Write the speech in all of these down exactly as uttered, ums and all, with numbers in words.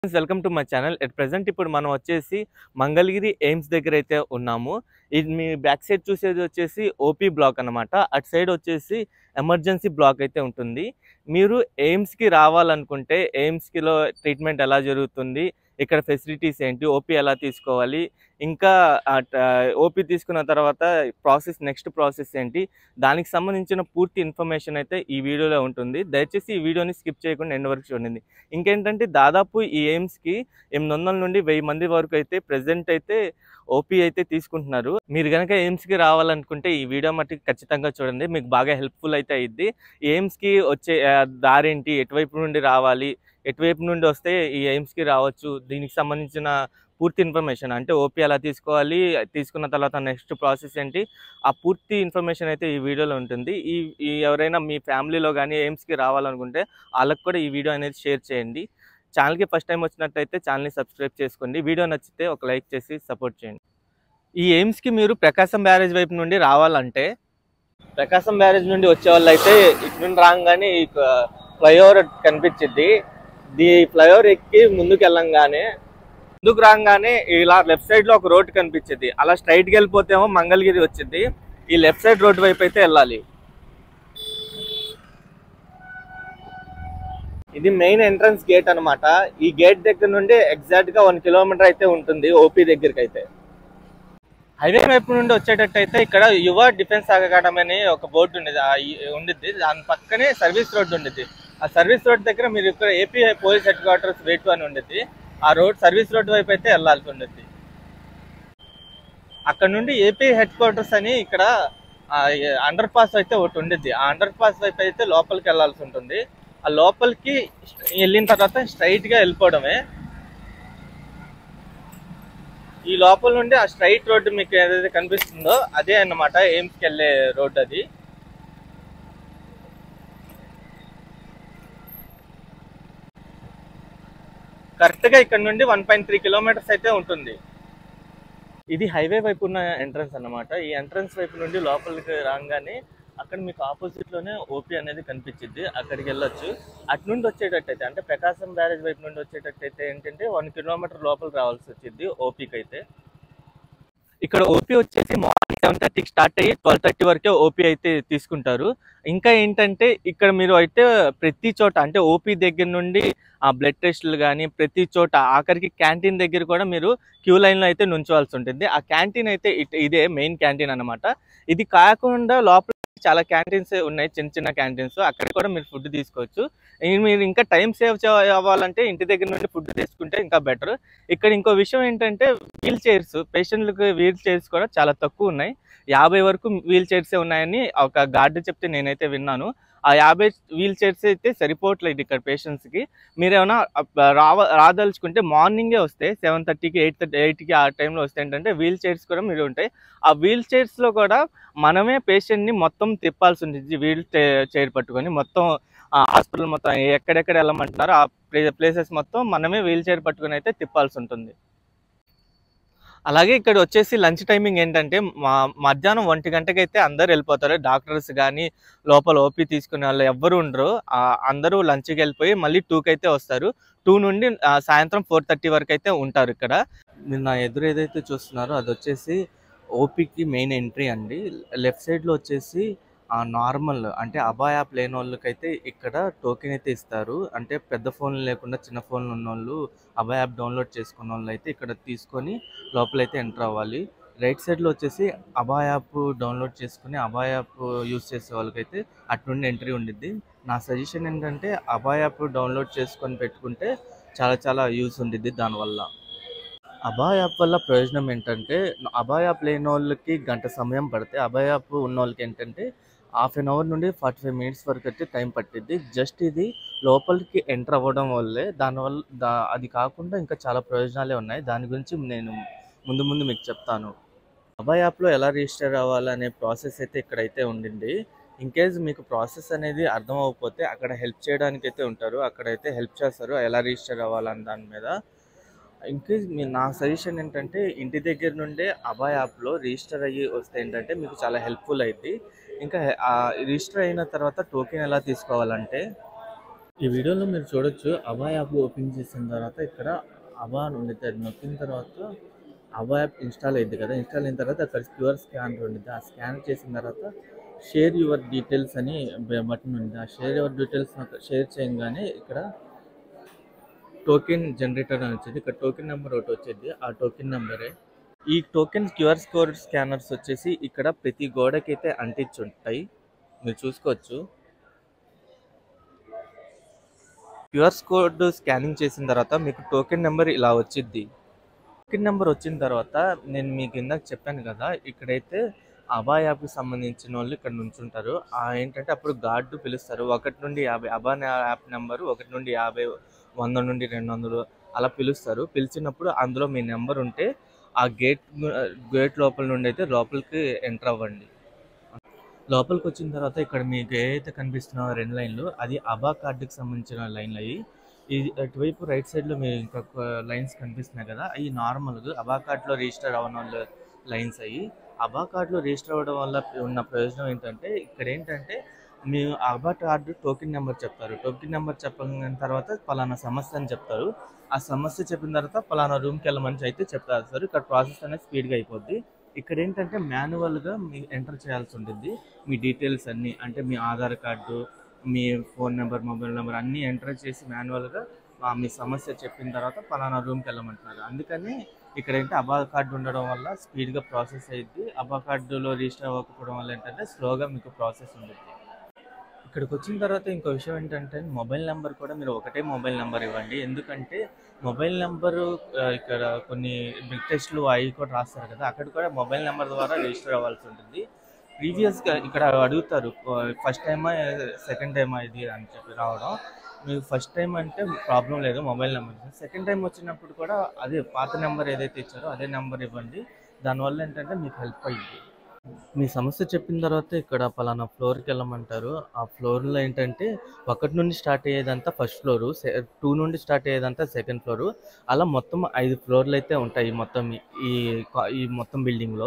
Welcome to my channel. At present ఇప్పుడు మనం వచ్చేసి మంగళగిరి ఎయిమ్స్ దగ్గర అయితే ఉన్నాము. ఇది మీ బ్యాక్ సైడ్ చూసేది వచ్చేసి ఓపీ బ్లాక్ అనమాట. అటు సైడ్ వచ్చేసి ఎమర్జెన్సీ బ్లాక్ అయితే ఉంటుంది. మీరు ఎయిమ్స్కి రావాలనుకుంటే ఎయిమ్స్కిలో ట్రీట్మెంట్ ఎలా జరుగుతుంది, ఇక్కడ ఫెసిలిటీస్ ఏంటి, ఓపీ ఎలా తీసుకోవాలి, ఇంకా ఓపీ తీసుకున్న తర్వాత ప్రాసెస్ నెక్స్ట్ ప్రాసెస్ ఏంటి, దానికి సంబంధించిన పూర్తి ఇన్ఫర్మేషన్ అయితే ఈ వీడియోలో ఉంటుంది. దయచేసి ఈ వీడియోని స్కిప్ చేయకుండా ఎండ్ వరకు చూడండి. ఇంకేంటంటే దాదాపు ఈ ఎయిమ్స్కి ఎనిమిది వందల నుండి వెయ్యి మంది వరకు అయితే ప్రెజెంట్ అయితే ఓపీ అయితే తీసుకుంటున్నారు. మీరు కనుక ఎయిమ్స్కి రావాలనుకుంటే ఈ వీడియో మట్టుకు ఖచ్చితంగా చూడండి, మీకు బాగా హెల్ప్ఫుల్ అయితే అయ్యిద్ది. ఎయిమ్స్కి వచ్చే దారేంటి, ఎటువైపు నుండి రావాలి, ఎటువైపు నుండి వస్తే ఈ ఎయిమ్స్కి రావచ్చు, దీనికి సంబంధించిన పూర్తి ఇన్ఫర్మేషన్ అంటే ఓపీ ఎలా తీసుకోవాలి, తీసుకున్న తర్వాత నెక్స్ట్ ప్రాసెస్ ఏంటి, ఆ పూర్తి ఇన్ఫర్మేషన్ అయితే ఈ వీడియోలో ఉంటుంది. ఈ ఈ ఎవరైనా మీ ఫ్యామిలీలో కానీ ఎయిమ్స్కి రావాలనుకుంటే వాళ్ళకి కూడా ఈ వీడియో అనేది షేర్ చేయండి. ఛానల్కి ఫస్ట్ టైం వచ్చినట్టయితే ఛానల్ని సబ్స్క్రైబ్ చేసుకోండి. వీడియో నచ్చితే ఒక లైక్ చేసి సపోర్ట్ చేయండి. ఈ ఎయిమ్స్కి మీరు ప్రకాశం బ్యారేజ్ వైపు నుండి రావాలంటే ప్రకాశం బ్యారేజ్ నుండి వచ్చే వాళ్ళు అయితే ఇటు నుండి రాగానే ఈ ఫ్లైఓవర్ కనిపించింది. ఈ ఫ్లైఓవర్ ఎక్కి ముందుకు వెళ్ళంగానే ముందుకు రాగానే ఇలా లెఫ్ట్ సైడ్ లో ఒక రోడ్డు కనిపించింది. అలా స్ట్రైట్ గా వెళ్ళిపోతేమో మంగళగిరి వచ్చింది. ఈ లెఫ్ట్ సైడ్ రోడ్డు వైపు అయితే వెళ్ళాలి. ఇది మెయిన్ ఎంట్రన్స్ గేట్ అనమాట. ఈ గేట్ దగ్గర నుండి ఎగ్జాక్ట్ గా వన్ కిలోమీటర్ అయితే ఉంటుంది ఓపీ దగ్గరికి అయితే. హైవే వైపు నుండి వచ్చేటట్టు అయితే ఇక్కడ యువ డిఫెన్స్ అకాడమీ అని ఒక బోర్డు ఉండేది ఉండిద్ది. దాని పక్కనే సర్వీస్ రోడ్డు ఉండిద్ది. ఆ సర్వీస్ రోడ్ దగ్గర మీరు ఇక్కడ ఏపీ పోలీస్ హెడ్ క్వార్టర్స్ వేటు అని ఉండిద్ది. ఆ రోడ్ సర్వీస్ రోడ్ వైపు అయితే వెళ్ళాల్సి ఉంటుంది. అక్కడ నుండి ఏపీ హెడ్ క్వార్టర్స్ అని ఇక్కడ అండర్ పాస్ అయితే ఒకటి ఉండిద్ది. ఆ అండర్ పాస్ వైపు అయితే లోపలికి వెళ్ళాల్సి ఉంటుంది. ఆ లోపలికి వెళ్ళిన తర్వాత స్ట్రైట్ గా వెళ్ళిపోవడమే. ఈ లోపల నుండి ఆ స్ట్రైట్ రోడ్డు మీకు ఏదైతే కనిపిస్తుందో అదే అన్నమాట ఎయిమ్స్కి వెళ్ళే రోడ్డు. అది కరెక్ట్ గా ఇక్కడ నుండి వన్ పాయింట్ త్రీ కిలోమీటర్స్ అయితే ఉంటుంది. ఇది హైవే వైపు ఉన్న ఎంట్రన్స్ అన్నమాట. ఈ ఎంట్రన్స్ వైపు నుండి లోపలికి రాగానే అక్కడ మీకు ఆపోజిట్ లోనే ఓపీ అనేది కనిపించింది. అక్కడికి వెళ్ళొచ్చు. అటు నుండి వచ్చేటట్టయితే అంటే ప్రకాశం బ్యారేజ్ వైపు నుండి వచ్చేటట్టయితే ఏంటంటే వన్ కిలోమీటర్ లోపలికి రావాల్సి వచ్చింది ఓపీకి అయితే. ఇక్కడ ఓపీ వచ్చేసి మార్నింగ్ సెవెన్ థర్టీకి స్టార్ట్ అయ్యి ట్వెల్వ్ థర్టీ వరకే ఓపీ అయితే తీసుకుంటారు. ఇంకా ఏంటంటే ఇక్కడ మీరు అయితే ప్రతి చోట అంటే ఓపీ దగ్గర నుండి ఆ బ్లడ్ టెస్టులు కానీ ప్రతి చోట ఆఖరికి క్యాంటీన్ దగ్గర కూడా మీరు క్యూ లైన్లో అయితే నుంచోవాల్సి ఉంటుంది. ఆ క్యాంటీన్ అయితే ఇదే మెయిన్ క్యాంటీన్ అనమాట. ఇది కాకుండా లోపల చాలా క్యాంటీన్స్ ఉన్నాయి, చిన్న చిన్న క్యాంటీన్స్. అక్కడ కూడా మీరు ఫుడ్ తీసుకోవచ్చు. మీరు ఇంకా టైం సేవ్ అవ్వాలంటే ఇంటి దగ్గర నుండి ఫుడ్ తీసుకుంటే ఇంకా బెటర్. ఇక్కడ ఇంకో విషయం ఏంటంటే వీల్ చైర్స్, పేషెంట్లకు వీల్ చైర్స్ కూడా చాలా తక్కువ ఉన్నాయి. యాభై వరకు వీల్ చైర్సే ఉన్నాయని ఒక గార్డు చెప్తే నేనైతే విన్నాను. ఆ యాభై వీల్ చైర్స్ అయితే సరిపోవట్లేదు ఇక్కడ పేషెంట్స్కి. మీరేమైనా రావ రాదలుచుకుంటే మార్నింగే వస్తే సెవెన్ థర్టీకి ఎయిట్ థర్టీ ఎయిట్కి ఆ టైంలో వస్తే ఏంటంటే వీల్ చైర్స్ కూడా మీరు ఉంటాయి. ఆ వీల్ చైర్స్లో కూడా మనమే పేషెంట్ని మొత్తం తిప్పాల్సి ఉంటుంది. వీల్ చైర్ పట్టుకొని మొత్తం హాస్పిటల్ మొత్తం ఎక్కడెక్కడ వెళ్ళమంటున్నారో ఆ ప్లేసెస్ మొత్తం మనమే వీల్ చైర్ పట్టుకొని అయితే తిప్పాల్సి ఉంటుంది. అలాగే ఇక్కడ వచ్చేసి లంచ్ టైమింగ్ ఏంటంటే మా మధ్యాహ్నం ఒంటి గంటకైతే అందరు వెళ్ళిపోతారు. డాక్టర్స్ కానీ లోపల ఓపీ తీసుకునే వాళ్ళు ఎవ్వరు ఉండరు. అందరూ లంచ్కి వెళ్ళిపోయి మళ్ళీ టూకి అయితే వస్తారు. టూ నుండి సాయంత్రం ఫోర్ థర్టీ వరకు అయితే ఉంటారు ఇక్కడ. మీరు నా ఎదురు ఏదైతే చూస్తున్నారో అది వచ్చేసి ఓపీకి మెయిన్ ఎంట్రీ అండి. లెఫ్ట్ సైడ్లో వచ్చేసి నార్మల్ అంటే అబాయా ప్లేన్ వాళ్ళకైతే ఇక్కడ టోకెన్ అయితే ఇస్తారు. అంటే పెద్ద ఫోన్లు లేకుండా చిన్న ఫోన్లు ఉన్న వాళ్ళు అబాయా యాప్ డౌన్లోడ్ చేసుకున్న వాళ్ళు అయితే ఇక్కడ తీసుకొని లోపలైతే ఎంటర్ అవ్వాలి. రైట్ సైడ్లో వచ్చేసి అబాయా యాప్ డౌన్లోడ్ చేసుకుని అబాయా యాప్ యూజ్ చేసే వాళ్ళకైతే అటు నుండి ఎంట్రీ ఉండిద్ది. నా సజెషన్ ఏంటంటే అబాయా యాప్ డౌన్లోడ్ చేసుకొని పెట్టుకుంటే చాలా చాలా యూజ్ ఉండిద్ది దానివల్ల. అబాయా యాప్ వల్ల ప్రయోజనం ఏంటంటే అబాయా యాప్ లేని వాళ్ళకి గంట సమయం పడితే అబాయా యాప్ ఉన్న వాళ్ళకి ఏంటంటే హాఫ్ అన్ అవర్ నుండి ఫార్టీ ఫైవ్ మినిట్స్ వరకు అయితే టైం పట్టిద్ది. జస్ట్ ఇది లోపలికి ఎంటర్ అవ్వడం వల్లే. దానివల్ల దా అది కాకుండా ఇంకా చాలా ప్రయోజనాలే ఉన్నాయి. దాని గురించి నేను ముందు ముందు మీకు చెప్తాను. అబాయా యాప్లో ఎలా రిజిస్టర్ అవ్వాలనే ప్రాసెస్ అయితే ఇక్కడైతే ఉండింది. ఇన్ కేస్ మీకు ప్రాసెస్ అనేది అర్థం అవ్వకపోతే అక్కడ హెల్ప్ చేయడానికి అయితే ఉంటారు. అక్కడైతే హెల్ప్ చేస్తారు ఎలా రిజిస్టర్ అవ్వాలని దాని మీద. ఇంకేస్ మీ నా సజెషన్ ఏంటంటే ఇంటి దగ్గర నుండే అబాయా యాప్లో రిజిస్టర్ అయ్యి వస్తే ఏంటంటే మీకు చాలా హెల్ప్ఫుల్ అయింది. ఇంకా రిజిస్టర్ అయిన తర్వాత టోకెన్ ఎలా తీసుకోవాలంటే ఈ వీడియోలో మీరు చూడొచ్చు అబా యాప్ ఓపెన్ చేసిన తర్వాత ఇక్కడ అబా అని ఉండిద్ది. అది నొక్కిన తర్వాత అబా యాప్ ఇన్‌స్టాల్ అయిద్ది కదా! ఇన్‌స్టాల్ అయిన తర్వాత అక్కడ క్యూఆర్ స్కానర్ ఉండిద్ది. ఆ స్కాన్ చేసిన తర్వాత షేర్ యువర్ డీటెయిల్స్ అని బ బటన్ ఉంది. ఆ షేర్ యువర్ డీటెయిల్స్ షేర్ చేయంగానే ఇక్కడ టోకెన్ జనరేటర్ అని వచ్చింది. ఇక్కడ టోకెన్ నెంబర్ ఒకటి వచ్చిద్ది. ఆ టోకెన్ నెంబరే. ఈ టోకెన్ క్యూఆర్ కోడ్ స్కానర్స్ వచ్చేసి ఇక్కడ ప్రతి గోడకైతే అంటించుంటాయి. మీరు చూసుకోవచ్చు. క్యూఆర్ కోడ్ స్కానింగ్ చేసిన తర్వాత మీకు టోకెన్ నెంబర్ ఇలా వచ్చిద్ది. టోకెన్ నెంబర్ వచ్చిన తర్వాత నేను మీకు ఇందాక చెప్పాను కదా! ఇక్కడైతే అబా యాప్‌కి సంబంధించిన వాళ్ళు ఇక్కడ నుంచుంటారు. ఆహ్, ఏంటంటే అప్పుడు గార్డ్ పిలుస్తారు. ఒకటి నుండి యాభై అబా యాప్ నెంబరు ఒకటి నుండి యాభై, వంద నుండి రెండు వందలు అలా పిలుస్తారు. పిలిచినప్పుడు అందులో మీ నెంబర్ ఉంటే ఆ గేట్ గేట్ లోపల నుండి అయితే లోపలికి ఎంటర్ అవ్వండి. లోపలికి వచ్చిన తర్వాత ఇక్కడ మీకు ఏదైతే కనిపిస్తున్నాయో రెండు లైన్లు అది అబా కార్డుకి సంబంధించిన లైన్లు అయ్యి ఇది అటువైపు రైట్ సైడ్లో మీరు ఇంకొక లైన్స్ కనిపిస్తున్నాయి కదా అవి నార్మల్గా అబా కార్డులో రిజిస్టర్ అవ్వడం వల్ల లైన్స్ అయ్యి అబా కార్డులో రిజిస్టర్ అవ్వడం వల్ల ఉన్న ప్రయోజనం ఏంటంటే ఇక్కడ ఏంటంటే మీరు అబా కార్డు టోకెన్ నెంబర్ చెప్తారు. టోకెన్ నెంబర్ చెప్పిన తర్వాత పలానా సమస్య అని చెప్తారు. ఆ సమస్య చెప్పిన తర్వాత పలానా రూమ్కి వెళ్ళమని అయితే చెప్తారు సార్. ఇక్కడ ప్రాసెస్ అనేది స్పీడ్గా అయిపోద్ది. ఇక్కడ ఏంటంటే మాన్యువల్గా మీ ఎంటర్ చేయాల్సి ఉంటుంది మీ డీటెయిల్స్ అన్నీ. అంటే మీ ఆధార్ కార్డు, మీ ఫోన్ నెంబర్, మొబైల్ నెంబర్ అన్నీ ఎంటర్ చేసి మాన్యువల్గా మీ సమస్య చెప్పిన తర్వాత పలానా రూమ్కి వెళ్ళమంటున్నారు. అందుకని ఇక్కడ ఏంటి అబా కార్డు ఉండడం వల్ల స్పీడ్గా ప్రాసెస్ అయ్యిద్ది. అబా కార్డులో రిజిస్టర్ అవ్వకపోవడం వల్ల ఏంటంటే స్లోగా మీకు ప్రాసెస్ ఉంటుంది. ఇక్కడికి వచ్చిన తర్వాత ఇంకో విషయం ఏంటంటే మొబైల్ నెంబర్ కూడా మీరు ఒకటే మొబైల్ నెంబర్ ఇవ్వండి. ఎందుకంటే మొబైల్ నెంబరు ఇక్కడ కొన్ని బ్లడ్ టెస్టులు అవి కూడా రాస్తారు కదా అక్కడ కూడా మొబైల్ నెంబర్ ద్వారా రిజిస్టర్ అవ్వాల్సి ఉంటుంది. ప్రీవియస్గా ఇక్కడ అడుగుతారు ఫస్ట్ టైమా సెకండ్ టైమా ఇది అని చెప్పి రావడం. మీకు ఫస్ట్ టైం అంటే ప్రాబ్లం లేదు మొబైల్ నెంబర్. సెకండ్ టైం వచ్చినప్పుడు కూడా అదే పాత నెంబర్ ఏదైతే ఇచ్చారో అదే నెంబర్ ఇవ్వండి. దానివల్ల ఏంటంటే మీకు హెల్ప్ అయ్యింది. మీ సమస్య చెప్పిన తర్వాత ఇక్కడ పలానా ఫ్లోర్కి వెళ్ళమంటారు. ఆ ఫ్లోర్లో ఏంటంటే ఒకటి నుండి స్టార్ట్ అయ్యేదంతా ఫస్ట్ ఫ్లోరు, టూ నుండి స్టార్ట్ అయ్యేదంతా సెకండ్ ఫ్లోరు, అలా మొత్తం ఐదు ఫ్లోర్లు అయితే ఉంటాయి మొత్తం ఈ ఈ మొత్తం బిల్డింగ్లో.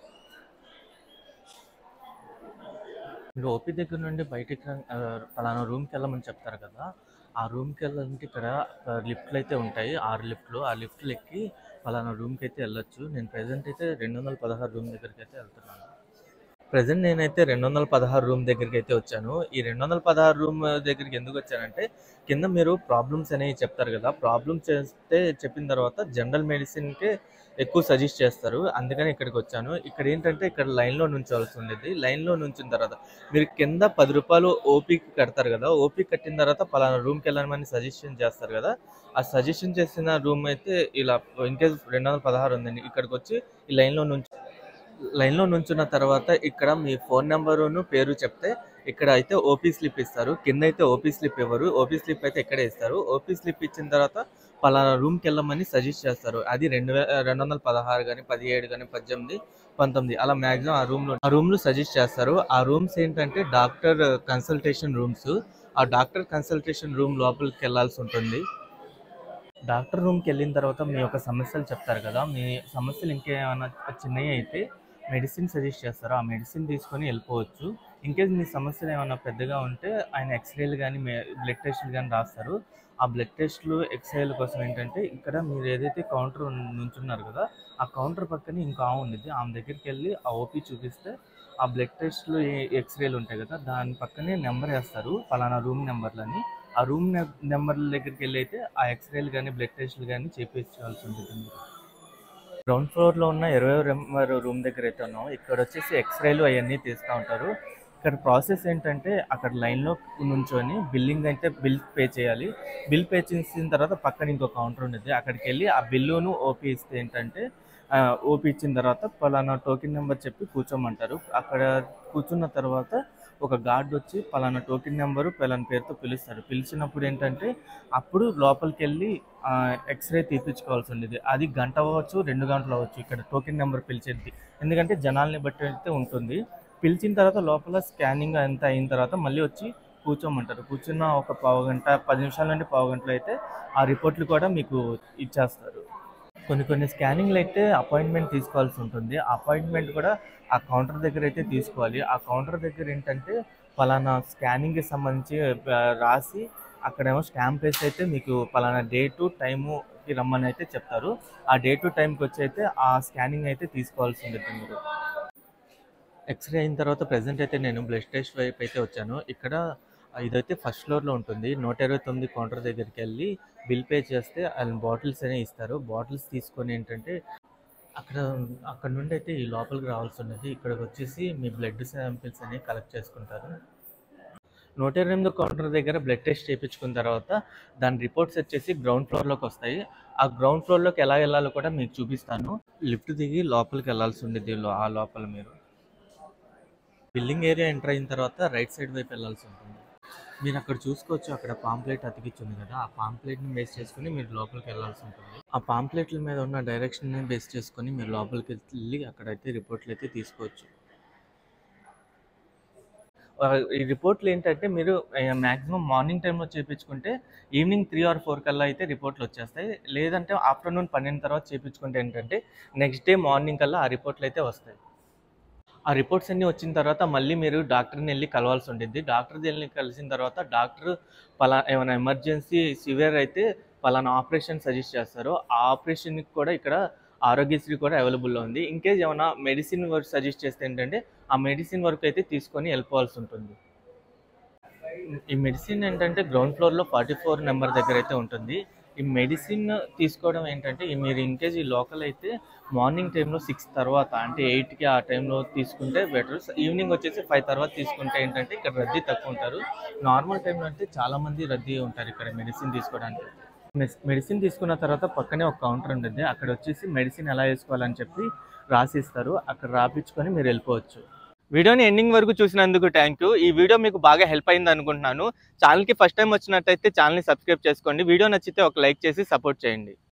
మీరు ఓపీ దగ్గర నుండి బయటికి పలానా రూమ్కి వెళ్ళమని చెప్తారు కదా ఆ రూమ్కి వెళ్ళాలంటే ఇక్కడ లిఫ్ట్లు అయితే ఉంటాయి. ఆరు లిఫ్ట్లు. ఆ లిఫ్ట్లు ఎక్కి పలానా రూమ్కి అయితే వెళ్ళొచ్చు. నేను ప్రజెంట్ అయితే రెండు వందల పదహారు రూమ్ దగ్గరికి అయితే వెళ్తున్నాను. ప్రజెంట్ నేనైతే రెండు వందల పదహారు రూమ్ దగ్గరికి అయితే వచ్చాను. ఈ రెండు వందల పదహారు రూమ్ దగ్గరికి ఎందుకు వచ్చానంటే కింద మీరు ప్రాబ్లమ్స్ అనేవి చెప్తారు కదా ప్రాబ్లమ్స్ చేస్తే చెప్పిన తర్వాత జనరల్ మెడిసిన్కే ఎక్కువ సజెస్ట్ చేస్తారు. అందుకని ఇక్కడికి వచ్చాను. ఇక్కడ ఏంటంటే ఇక్కడ లైన్లో నుంచోవాల్సి ఉండేది. లైన్లో నుంచిన తర్వాత మీరు కింద పది రూపాయలు ఓపీకి కడతారు కదా ఓపీ కట్టిన తర్వాత పలానా రూమ్కి వెళ్ళమని సజెషన్ చేస్తారు కదా ఆ సజెషన్ చేసిన రూమ్ అయితే ఇలా ఇన్కేస్ రెండు వందల పదహారు ఉందండి ఇక్కడికి వచ్చి ఈ లైన్లో నుంచి లైన్లో నుంచున్న తర్వాత ఇక్కడ మీ ఫోన్ నెంబరును పేరు చెప్తే ఇక్కడ అయితే ఓపీ స్లిప్ ఇస్తారు. కింద అయితే ఓపీ స్లిప్ ఇవ్వరు. ఓపీ స్లిప్ అయితే ఇక్కడే ఇస్తారు. ఓపీ స్లిప్ ఇచ్చిన తర్వాత పలానా రూమ్కి వెళ్ళమని సజెస్ట్ చేస్తారు. అది రెండు వే రెండు వందల పదహారు కానీ పదిహేడు కానీ పద్దెనిమిది పంతొమ్మిది అలా మ్యాక్సిమం ఆ రూమ్లో ఆ రూమ్లో సజెస్ట్ చేస్తారు. ఆ రూమ్స్ ఏంటంటే డాక్టర్ కన్సల్టేషన్ రూమ్స్. ఆ డాక్టర్ కన్సల్టేషన్ రూమ్ లోపలికి వెళ్ళాల్సి ఉంటుంది. డాక్టర్ రూమ్కి వెళ్ళిన తర్వాత మీ యొక్క సమస్యలు చెప్తారు కదా మీ సమస్యలు ఇంకేమైనా చిన్నవి అయితే మెడిసిన్ సజెస్ట్ చేస్తారు. ఆ మెడిసిన్ తీసుకొని వెళ్ళిపోవచ్చు. ఇన్కేస్ మీ సమస్యలు ఏమైనా పెద్దగా ఉంటే ఆయన ఎక్స్రేలు కానీ బ్లడ్ టెస్టులు కానీ రాస్తారు. ఆ బ్లడ్ టెస్టులు ఎక్స్రేల కోసం ఏంటంటే ఇక్కడ మీరు ఏదైతే కౌంటర్ నుంచున్నారు కదా ఆ కౌంటర్ పక్కనే ఇంకో ఆమె ఉండిద్ది. ఆమె దగ్గరికి వెళ్ళి ఆ ఓపీ చూపిస్తే ఆ బ్లడ్ టెస్టులు ఎక్స్రేలు ఉంటాయి కదా దాని పక్కనే నెంబర్ వేస్తారు పలానా రూమ్ నెంబర్లని. ఆ రూమ్ నెంబర్ల దగ్గరికి వెళ్ళి అయితే ఆ ఎక్స్రేలు కానీ బ్లడ్ టెస్టులు కానీ చేయించాల్సి ఉంటుంది. గ్రౌండ్ ఫ్లోర్లో ఉన్న ఇరవై నెంబర్ రూమ్ దగ్గర అయితే ఉన్నాం. ఇక్కడ వచ్చేసి ఎక్స్రేలు అవన్నీ తీస్తూ ఉంటారు. ఇక్కడ ప్రాసెస్ ఏంటంటే అక్కడ లైన్లో నుంచొని బిల్లింగ్ అయితే బిల్ పే చేయాలి. బిల్ పే చేసిన తర్వాత పక్కన ఇంకో కౌంటర్ ఉండేది. అక్కడికి వెళ్ళి ఆ బిల్లును ఓపీ ఇస్తే ఏంటంటే ఓపీ ఇచ్చిన తర్వాత పలానా టోకెన్ నెంబర్ చెప్పి కూర్చోమంటారు. అక్కడ కూర్చున్న తర్వాత ఒక గార్డ్ వచ్చి పలానా టోకెన్ నెంబరు పలానా పేరుతో పిలుస్తారు. పిలిచినప్పుడు ఏంటంటే అప్పుడు లోపలికి వెళ్ళి ఎక్స్రే తీపించుకోవాల్సి ఉండేది. అది గంట అవ్వచ్చు రెండు గంటలు అవ్వచ్చు ఇక్కడ టోకెన్ నెంబర్ పిలిచేది. ఎందుకంటే జనాల్ని బట్టి అయితే ఉంటుంది. పిలిచిన తర్వాత లోపల స్కానింగ్ అంతా అయిన తర్వాత మళ్ళీ వచ్చి కూర్చోమంటారు. కూర్చున్న ఒక పావు గంట పది నిమిషాల నుండి పావు గంటలు అయితే ఆ రిపోర్ట్లు కూడా మీకు ఇచ్చేస్తారు. కొన్ని కొన్ని స్కానింగ్లు అయితే అపాయింట్మెంట్ తీసుకోవాల్సి ఉంటుంది. అపాయింట్మెంట్ కూడా ఆ కౌంటర్ దగ్గర అయితే తీసుకోవాలి. ఆ కౌంటర్ దగ్గర ఏంటంటే పలానా స్కానింగ్కి సంబంధించి రాసి అక్కడేమో స్టాంప్ వేసి అయితే మీకు పలానా డేటు టైముకి రమ్మని అయితే చెప్తారు. ఆ డేటు టైంకి వచ్చి అయితే ఆ స్కానింగ్ అయితే తీసుకోవాల్సి ఉంటుంది మీరు. ఎక్స్‌రే అయిన తర్వాత ప్రెజెంట్ అయితే నేను బ్లడ్ టెస్ట్ వైపు అయితే వచ్చాను. ఇక్కడ ఇదైతే ఫస్ట్ ఫ్లోర్‌లో ఉంటుంది. నూట ఇరవై తొమ్మిది కౌంటర్ దగ్గరికెళ్ళి బిల్ పే చేస్తే ఆయన బాటిల్స్ అనేవి ఇస్తారు. బాటిల్స్ తీసుకొని ఏంటంటే అక్కడ అక్కడ నుండి అయితే ఈ లోపలికి రావాల్సి ఉన్నది. ఇక్కడికి వచ్చేసి మీ బ్లడ్ శాంపిల్స్ అనేవి కలెక్ట్ చేసుకుంటారు. నూట ఇరవై ఎనిమిది కౌంటర్ దగ్గర బ్లడ్ టెస్ట్ చేయించుకున్న తర్వాత దాని రిపోర్ట్స్ వచ్చేసి గ్రౌండ్ ఫ్లోర్లోకి వస్తాయి. ఆ గ్రౌండ్ ఫ్లోర్లోకి ఎలా వెళ్ళాలో కూడా మీకు చూపిస్తాను. లిఫ్ట్ దిగి లోపలికి వెళ్ళాల్సి ఉండేది. ఆ లోపల మీరు బిల్లింగ్ ఏరియా ఎంటర్ అయిన తర్వాత రైట్ సైడ్ వైపు వెళ్ళాల్సి ఉంటుంది. మీరు అక్కడ చూసుకోవచ్చు, అక్కడ పాంప్లెట్ అతికిచ్చింది కదా, ఆ పాంప్లెట్ని బేస్ చేసుకుని మీరు లోపలికి వెళ్ళాల్సి ఉంటుంది. ఆ పాంప్లెట్ల మీద ఉన్న డైరెక్షన్ని బేస్ చేసుకొని మీరు లోపలికి వెళ్ళి అక్కడైతే రిపోర్ట్లు అయితే తీసుకోవచ్చు. ఈ రిపోర్ట్లు ఏంటంటే మీరు మ్యాక్సిమం మార్నింగ్ టైంలో చేయించుకుంటే ఈవినింగ్ త్రీ ఆర్ ఫోర్ కల్లా అయితే రిపోర్ట్లు వచ్చేస్తాయి. లేదంటే ఆఫ్టర్నూన్ పన్నెండు తర్వాత చేయించుకుంటే ఏంటంటే నెక్స్ట్ డే మార్నింగ్ కల్లా ఆ రిపోర్ట్లు అయితే వస్తాయి. ఆ రిపోర్ట్స్ అన్నీ వచ్చిన తర్వాత మళ్ళీ మీరు డాక్టర్ని వెళ్ళి కలవాల్సి ఉంటుంది. డాక్టర్ని వెళ్ళి కలిసిన తర్వాత డాక్టర్ పలా ఏమైనా ఎమర్జెన్సీ సివియర్ అయితే పలానా ఆపరేషన్ సజెస్ట్ చేస్తారు. ఆ ఆపరేషన్కి కూడా ఇక్కడ ఆరోగ్యశ్రీ కూడా అవైలబుల్లో ఉంది. ఇన్కేస్ ఏమైనా మెడిసిన్ వర్క్ సజెస్ట్ చేస్తే ఏంటంటే ఆ మెడిసిన్ వర్క్ అయితే తీసుకొని వెళ్ళిపోవాల్సి ఉంటుంది. ఈ మెడిసిన్ ఏంటంటే గ్రౌండ్ ఫ్లోర్లో ఫార్టీ ఫోర్ నెంబర్ దగ్గర అయితే ఉంటుంది. ఈ మెడిసిన్ తీసుకోవడం ఏంటంటే మీరు ఇన్కేస్ ఈ లోకల్ అయితే మార్నింగ్ టైంలో సిక్స్ తర్వాత అంటే ఎయిట్కి ఆ టైంలో తీసుకుంటే బెటర్. ఈవినింగ్ వచ్చేసి ఫైవ్ తర్వాత తీసుకుంటే ఏంటంటే ఇక్కడ రద్దీ తక్కువ ఉంటారు. నార్మల్ టైంలో అంటే చాలామంది రద్దీ ఉంటారు ఇక్కడ మెడిసిన్ తీసుకోవడానికి. మెడిసిన్ తీసుకున్న తర్వాత పక్కనే ఒక కౌంటర్ ఉంటుంది. అక్కడ వచ్చేసి మెడిసిన్ ఎలా వేసుకోవాలని చెప్పి రాసిస్తారు. అక్కడ రాపించుకొని మీరు వెళ్ళిపోవచ్చు. వీడియోని ఎండింగ్ వరకు చూసినందుకు థ్యాంక్ యూ. ఈ వీడియో మీకు బాగా హెల్ప్ అయింది అనుకుంటున్నాను. ఛానల్కి ఫస్ట్ టైం వచ్చినట్టయితే ఛానల్ని సబ్స్క్రైబ్ చేసుకోండి. వీడియో నచ్చితే ఒక లైక్ చేసి సపోర్ట్ చేయండి.